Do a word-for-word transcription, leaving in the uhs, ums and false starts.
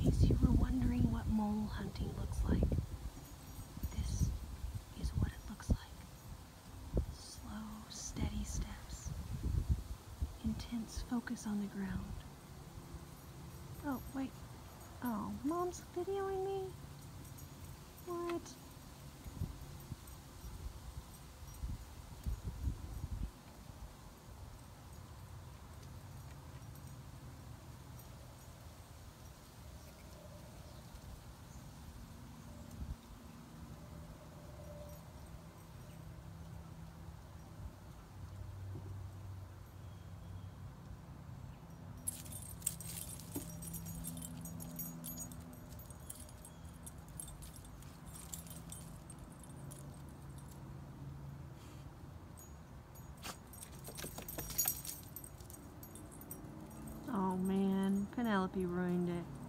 case you were wondering what mole hunting looks like, this is what it looks like. Slow, steady steps. Intense focus on the ground. Oh, wait. Oh, Mom's videoing me? What? Oh man, Penelope ruined it.